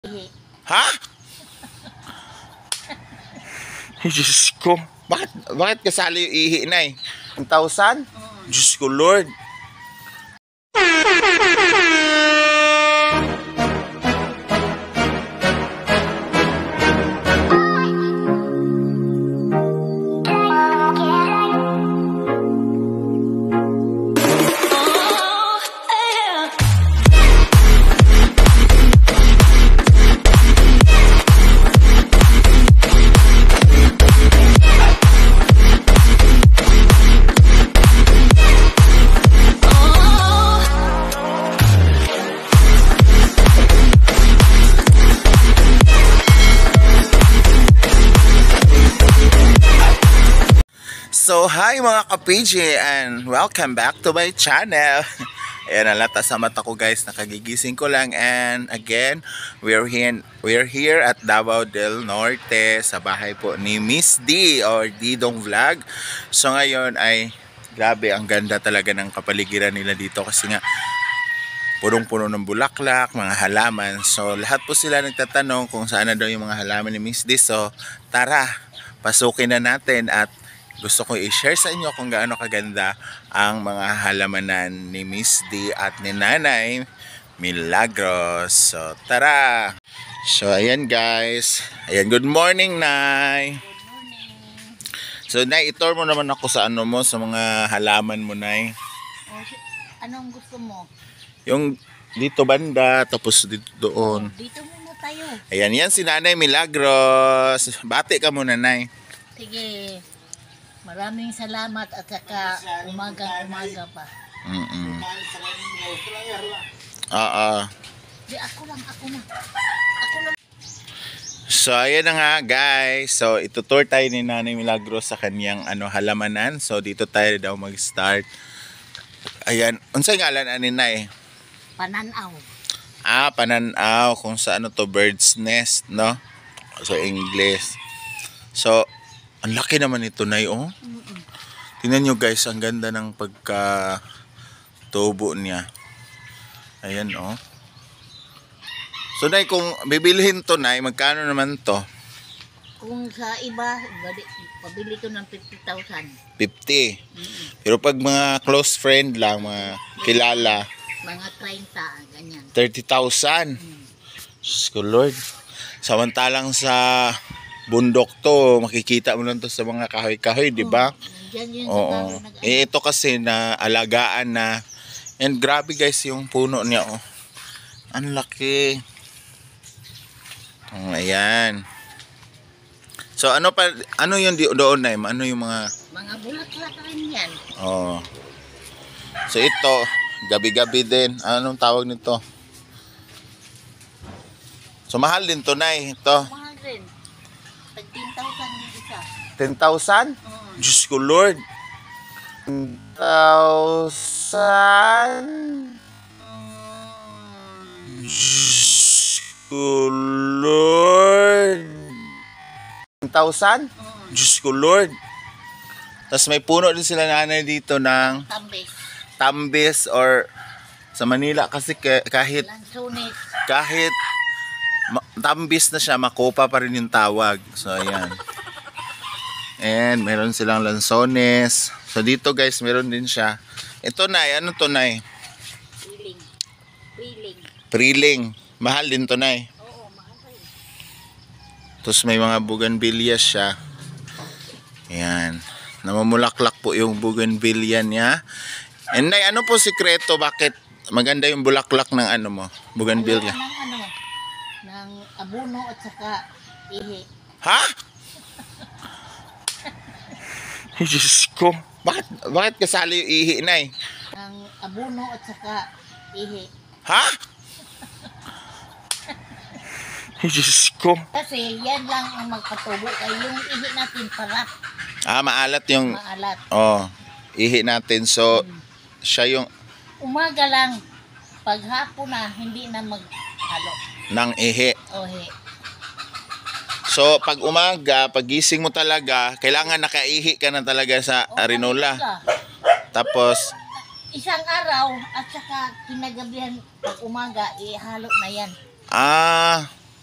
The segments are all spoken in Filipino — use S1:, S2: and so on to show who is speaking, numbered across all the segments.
S1: Ha? Diyos ko. Bakit kasali yung ihi na eh? 1,000? Diyos ko, Lord. So, hi mga ka-PJ and welcome back to my channel. Ayan, nalata sa mata ko guys, nakagigising ko lang and again, we're here at Davao del Norte sa bahay po ni Miss D or Didong Vlog. So ngayon ay, grabe, ang ganda talaga ng kapaligiran nila dito kasi nga, punong-puno ng bulaklak, mga halaman. So lahat po sila nagtatanong kung saan na daw yung mga halaman ni Miss D. So tara, pasukin na natin at gusto ko i-share sa inyo kung gaano kaganda ang mga halamanan ni Miss D at ni Nanay Milagros. So tara! So ayan guys. Ayan, good morning Nay.
S2: Good morning.
S1: So Nay, itur mo naman ako sa ano mo, sa mga halaman mo Nay.
S2: Anong gusto mo?
S1: Yung dito banda, tapos dito doon.
S2: Dito muna tayo.
S1: Ayan, yan si Nanay Milagros. Bati ka muna Nay.
S2: Sige. Maraming salamat at saka umaga pa.
S1: Oo.
S2: Di, ako lang.
S1: So ayan na nga guys. So itutour tayo ni Nanay Milagros sa kanyang halamanan. So dito tayo daw mag-start. Ayan, unsay ngalan ani Nay?
S2: Pananaw.
S1: Pananaw, kung sa to, bird's nest, no? So English. So ang laki naman ito Nay, oh. Tingnan nyo guys, ang ganda ng pagka-tubo niya. Ayan, oh. So Nay, kung bibilihin to Nay, magkano naman to?
S2: Kung sa iba, pabili ko ng 50,000.
S1: 50. Pero pag mga close friend lang, mga kilala,
S2: Mga 30, ganyan.
S1: 30,000. Diyos ko Lord. Samantalang sa bundok to, makikita mo lang to sa mga kahoy-kahoy, di ba?
S2: Diyan yun
S1: Oo.
S2: sa
S1: Ito kasi na alagaan na. And grabe guys yung puno niya, oh. Ang laki. Ayan. So ano yung doon na? Ano yung mga
S2: bulaklak rin yan.
S1: Oh. So ito, gabi-gabi din. Anong tawag nito? So mahal din to Nay, ito.
S2: Mahal rin. Tag 10,000 yung isa.
S1: 10,000? Diyos ko Lord. 10,000? Diyos ko Lord. 10,000? Diyos ko Lord. Tapos may puno din sila Nanay dito ng tambis or sa Manila kasi kahit
S2: Lansones.
S1: Tambis na siya, makopa pa rin yung tawag. So ayan. And meron silang lansones. So dito guys, meron din siya. Ito Nay, ano to Nay? Priling. Mahal din to Nay.
S2: Oo, mahal rin.
S1: Tapos may mga bougainvillea siya. Ayan. Namumulaklak po yung bougainvillea niya. And Nay, ano po sikreto bakit maganda yung bulaklak ng bougainvillea?
S2: Ng abono at saka ihi.
S1: Ha? Diyos ko. Bakit kasali yung ihi Nay?
S2: Ng abono at saka ihi.
S1: Ha? Diyos ko.
S2: Kasi yan lang ang magpatubo. Kaya yung ihi natin parat.
S1: Maalat yung...
S2: Maalat.
S1: Oh, ihi natin. So, siya yung...
S2: Umaga lang. Paghapon na, hindi na maghalo.
S1: Ng ihi.
S2: Ohe.
S1: So, pag umaga, pagising mo talaga, kailangan nakaihi ka na talaga sa arenola. Tapos,
S2: isang araw at saka kinagabihan pag umaga, ihalo na yan.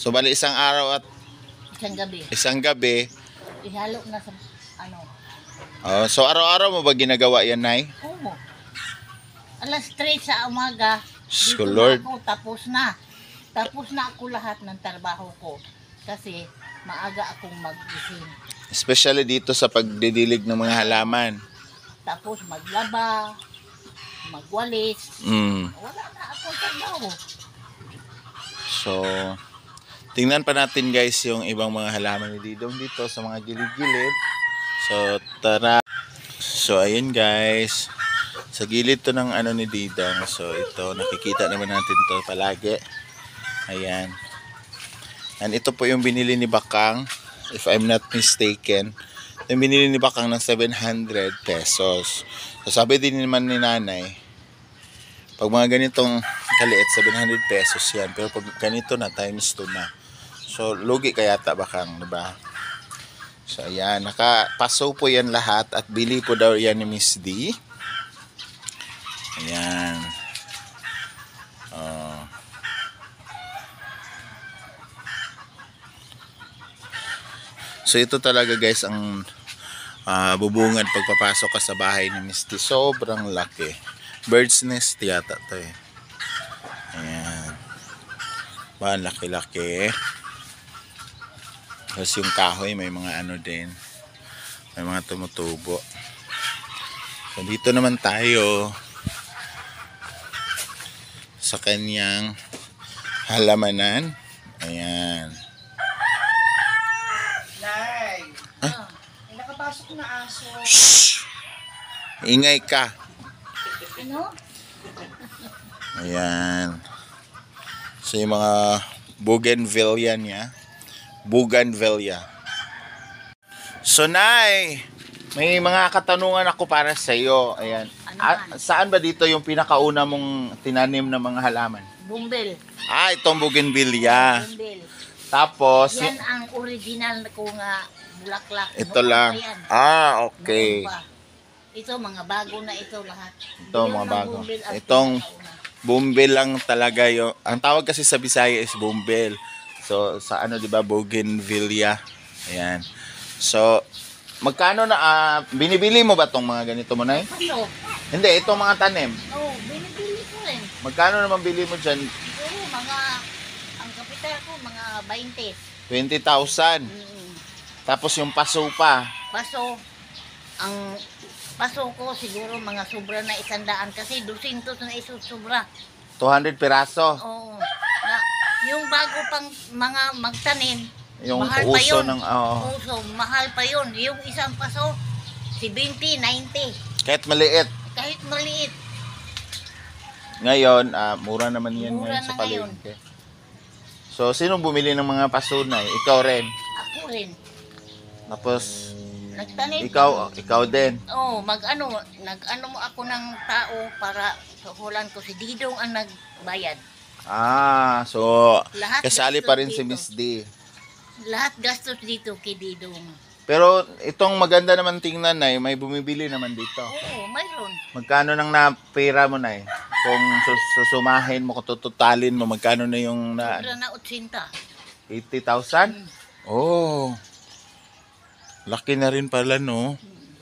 S1: So bali isang araw at
S2: Isang gabi.
S1: isang gabi.
S2: Ihalo na sa ano.
S1: Oh, so araw-araw mo ba ginagawa yan, Nay?
S2: Oo. Alas 3 sa umaga.
S1: So,
S2: Dito
S1: Lord.
S2: na ako, tapos na. Tapos na ako lahat ng trabaho ko. Kasi maaga akong magising.
S1: Especially dito sa pagdidilig ng mga halaman.
S2: Tapos maglaba, magwalis.
S1: Mm.
S2: Wala na akong trabaho.
S1: So, tingnan pa natin guys yung ibang mga halaman ni Didong dito sa mga gilid-gilid. So, tara. So, ayun guys. Sa gilid to ng ano ni Didong. So, ito, nakikita naman natin to palagi. Ayan. And ito po yung binili ni Bakang. If I'm not mistaken. Yung binili ni Bakang ng 700 pesos. So, sabi din naman ni Nanay, pag mga ganitong kaliit, 700 pesos yan. Pero pag ganito na, times 2 na. So, lugi kaya ta Bakang, diba? So, ayan. Nakapaso po yan lahat at bili po daw yan ni Miss D. Ayan. Oh. So, ito talaga guys ang bubungan pagpapasok ka sa bahay ni Miss D. Sobrang laki. Bird's nest yata to eh. Ayan. Ba, laki-laki. Tapos yung kahoy may mga ano din. May mga tumutubo. So dito naman tayo sa kanyang halamanan. Ayan.
S3: Nay, may nakapasok na aso.
S1: Shhh! Ingay ka.
S2: Ano?
S1: Ayan. So yung mga bougainvillea niya. Bougainvillea. So Nay, may mga katanungan ako para sa iyo. Ayan.
S2: Ano
S1: Saan ba dito yung pinakauna mong tinanim na mga halaman?
S2: Bumbel.
S1: Itong bougainvillea.
S2: Bumbel.
S1: Tapos,
S2: Yan ang original ko nga bulaklak.
S1: ito
S2: Noon
S1: lang.
S2: pa yan.
S1: Okay.
S2: Noon pa. Ito, mga bago na ito lahat.
S1: Ito,
S2: Yung
S1: mga bago.
S2: bumbel ang
S1: Itong
S2: pinakauna.
S1: bumbel lang talaga yung, ang tawag kasi sa Bisaya is bumbel. So, sa ano, di ba, bougainvillea. Ayan. So, magkano na, binibili mo ba tong mga ganito mo, Nay?
S2: Paso.
S1: Hindi, itong mga tanim.
S2: Oo, binibili ko rin.
S1: Magkano naman bili mo dyan?
S2: Siguro ang kapital ko, mga 20.
S1: 20,000. Tapos yung paso pa.
S2: Paso, ang paso ko siguro mga sobra na 100 kasi 200 na sobra.
S1: 200 piraso.
S2: Oo. Yung bago pang mga magtanim,
S1: Yung
S2: mahal pa
S1: uso
S2: yun.
S1: ng,
S2: Uso, mahal pa yun. Yung isang paso, 70, 90.
S1: kahit maliit.
S2: Kahit maliit.
S1: Ngayon, mura naman yan
S2: Mura
S1: ngayon sa
S2: na ngayon.
S1: palengke. So, sinong bumili ng mga paso na? Ikaw rin.
S2: Ako rin.
S1: Tapos,
S2: Nagtanim.
S1: ikaw din.
S2: Oo, nag-ano mo ako ng tao para suhulan ko si Didong ang nagbayad.
S1: So,
S2: Lahat
S1: kasali
S2: gastos
S1: pa rin si
S2: dito.
S1: Miss D.
S2: Lahat gastos dito kay Didong.
S1: Pero, itong maganda naman tingnan, Nay, may bumibili naman dito.
S2: Oo, mayroon.
S1: Magkano nang napira mo, Nay? Kung susumahin mo, kung tututalin mo, magkano na yung
S2: Sobra na 80.
S1: 80,000? Oh. Laki na rin pala, no?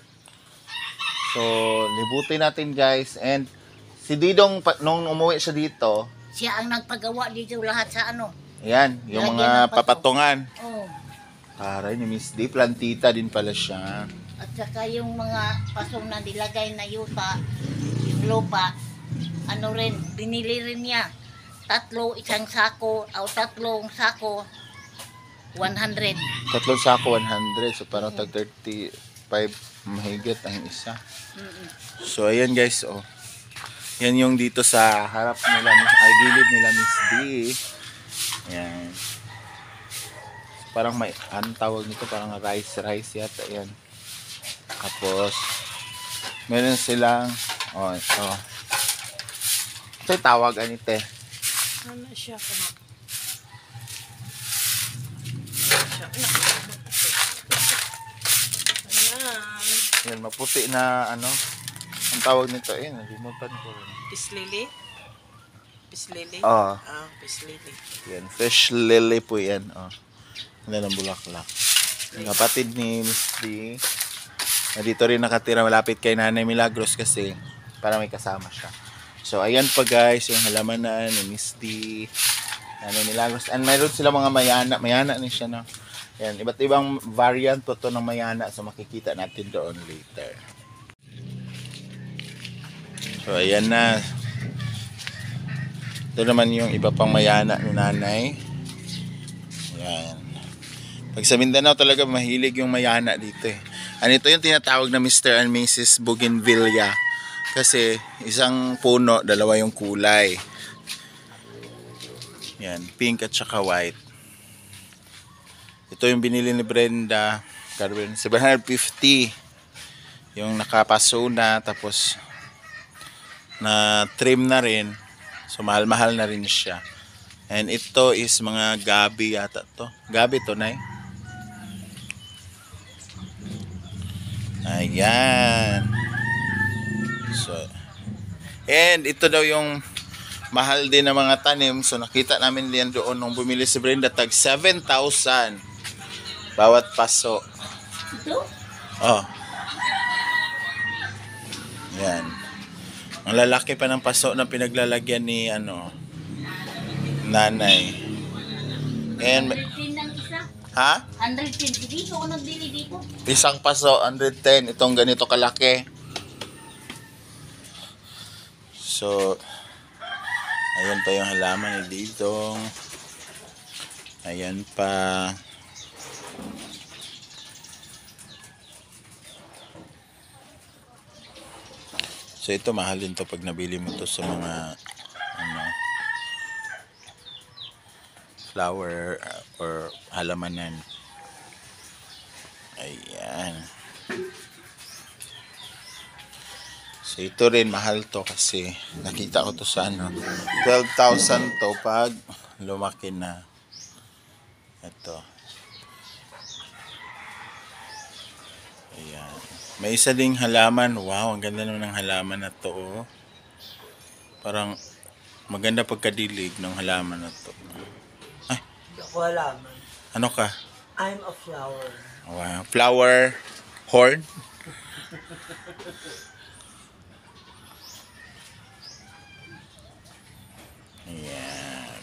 S1: So, libutin natin, guys. And si Didong, nung umuwi siya dito,
S2: Siya ang nagpagawa dito lahat sa ano.
S1: ayan, yung
S2: Lagyan ng
S1: mga
S2: pato.
S1: papatungan.
S2: Oo.
S1: Taray ni Miss D, plantita din pala siya.
S2: At saka yung mga pasong na nilagay na yuta, yung lupa, ano rin, binili rin niya. Isang sako, o tatlong sako, 100.
S1: Tatlong sako, 100. So, parang tag 35 mahigit ang isa.
S2: Mm-mm.
S1: So, ayan guys, oh. Yan yung dito sa harap nila, gilid nila Miss D. Ayan. So, parang may, anong tawag nito? Parang rice yata. Ayan. Tapos, meron silang, ito. Ito yung tawag, anite.
S3: Ano siya kama? Ayan.
S1: Ayan, maputi na, ano, ang tawag nito, nalimutan ko.
S3: Islili? Fish lily?
S1: Oh,
S3: Fish lily.
S1: yan. Fish lily po yan. Oh. Wala ng bulaklak. Yung kapatid ni Miss D, na dito rin nakatira malapit kay Nanay Milagros kasi para may kasama siya. So, ayan pa guys, yung halamanan ni Miss D, Nanay Milagros. And mayroon sila mga mayana. Mayana ni siya, no? Ayan, iba't ibang variant po to ng mayana. So, makikita natin doon later. So, ayan na. Ito naman yung iba pang mayana ni Nanay. Ayan. Pag sa Mindanao talaga mahilig yung mayana dito eh. Ano ito yung tinatawag na Mr. and Mrs. Bougainvillea. Kasi isang puno, dalawa yung kulay. Yan, pink at saka white. Ito yung binili ni Brenda. Carmen, 750. Yung nakapaso na, tapos na trim na rin. So mahal-mahal na rin siya. And ito is mga gabi yata to. Gabi to, Nay. Ayan. So, and ito daw yung mahal din na mga tanim. So nakita namin diyan doon nung bumili si Brenda, tag 7,000 bawat paso.
S2: Ito?
S1: Oh. Yan. Ang lalaki pa ng paso na pinaglalagyan ni Nanay. And
S2: 110 ng isa.
S1: ha?
S2: 110. Dito ako nagbili dito.
S1: Isang paso 110, itong ganito kalaki. So ayan pa yung halaman ni Didong. Ayan pa. So ito mahal din to pag nabili mo to sa mga flower or halamanan. Ayan. So ito rin mahal to kasi nakita ko to sa 12,000 to pag lumaki na. Ito. Ayan. May isa ding halaman. Wow, ang ganda naman ng halaman na to. Oh. Parang maganda pagkadilig ng halaman na to. Ay,
S3: Hindi ako halaman.
S1: ano ka?
S3: I'm a flower.
S1: Wow, flower horn. Ayan.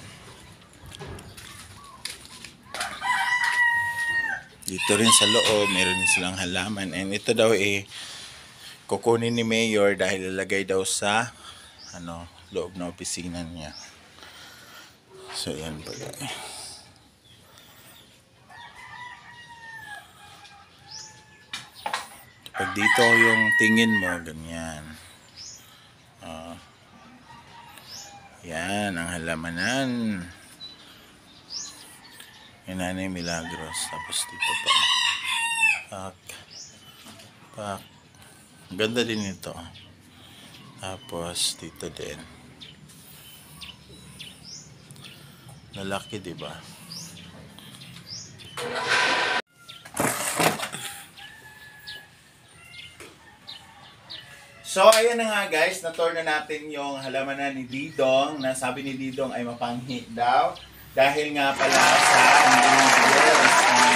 S1: Dito rin sa loob, meron din silang halaman. And ito daw kukunin ni Mayor dahil lalagay daw sa loob na opisina niya. So, yan pa guys. Pag dito yung tingin mo, ganyan. Yan, ang halamanan. Yan Nanay Milagros. Tapos dito pa. Pak. Ganda din ito. Tapos dito din. Lalaki, diba? So, ayan na nga guys, na-tour na natin yung halamanan ni Didong, na sabi ni Didong ay mapanghi daw. Dahil nga pala sa ingredients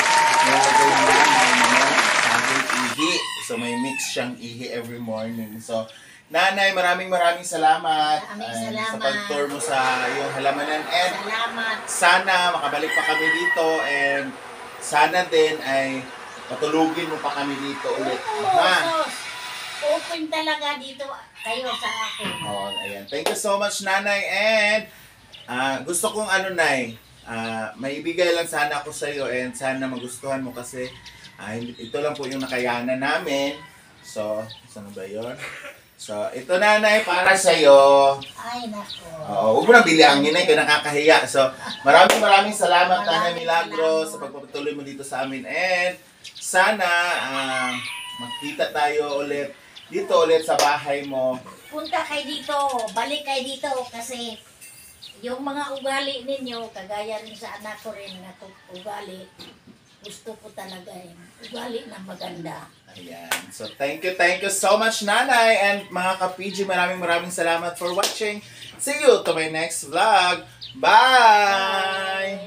S1: ihi. So, may mix siyang ihi every morning. So, Nanay, maraming salamat, sa pag-tour mo sa iyong halamanan. And
S2: Salamat.
S1: sana makabalik pa kami dito and sana din ay patulugin mo pa kami dito ulit. Ha?
S2: Open talaga dito kayo sa akin.
S1: Oh, ayan. Thank you so much, Nanay. And gusto kong Nay, maibigay lang sana ako sa iyo and sana magustuhan mo kasi ito lang po yung nakayanan namin. So, saan ba yun? So, ito Nanay, para sa iyo.
S2: Ay, nako.
S1: Oo, huwag mo nang bilangin na, ikaw nakakahiya. So, maraming salamat, Nanay Milagros, sa pagpapatuloy mo dito sa amin. And sana magkita tayo ulit dito ulit sa bahay mo.
S2: Punta kayo dito, balik kayo dito kasi yung mga ugali ninyo, kagaya rin sa anak ko rin na ugali, gusto ko talaga yung ugali na maganda.
S1: Ayan. So, thank you so much, Nanay. And mga ka-PG, maraming salamat for watching. See you to my next vlog. Bye!